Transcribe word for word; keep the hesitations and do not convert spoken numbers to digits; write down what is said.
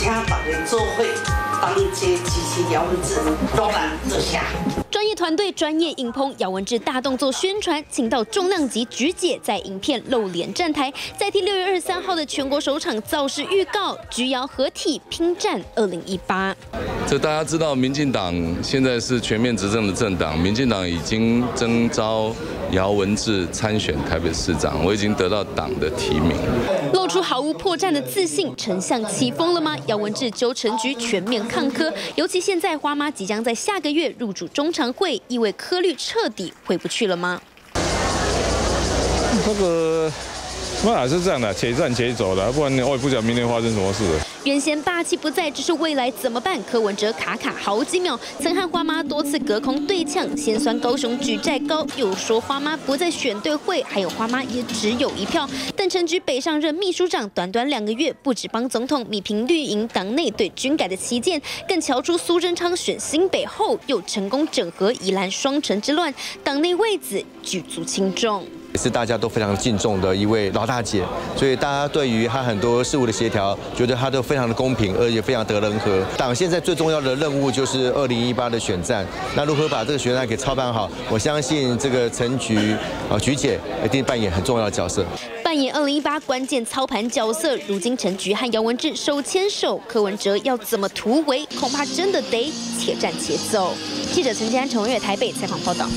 请大家做伙帮这支持姚文智，当然做下。 专业团队专业影棚，姚文智大动作宣传，请到重量级菊姐在影片露脸站台，再替六月二十三号的全国首场造势预告，菊姚合体拼战二零一八。 这大家知道，民进党现在是全面执政的政党，民进党已经征召姚文智参选台北市长，我已经得到党的提名。 露出毫无破绽的自信，丞相起风了吗？姚文智纠陈菊全面抗科，尤其现在花妈即将在下个月入主中常会，意味科律彻底回不去了吗？ 这个那还是这样的，且战且走的，不然我也不晓得明天发生什么事了。 原先霸气不在，只是未来怎么办？柯文哲卡卡好几秒，曾和花妈多次隔空对呛，先酸高雄举债高，又说花妈不在选对会，还有花妈也只有一票。但陈菊北上任秘书长，短短两个月，不止帮总统弭平绿营党内对军改的旗舰，更瞧出苏贞昌选新北后，又成功整合宜兰双城之乱，党内位子举足轻重。 也是大家都非常敬重的一位老大姐，所以大家对于她很多事务的协调，觉得她都非常的公平，而且非常得人和。党现在最重要的任务就是二零一八的选战，那如何把这个选战给操办好？我相信这个陈菊啊菊姐一定扮演很重要的角色。 扮演二零一八关键操盘角色，如今陈菊和姚文智手牵手，柯文哲要怎么突围，恐怕真的得且战且走。记者陈建安、陈文月台北采访报道。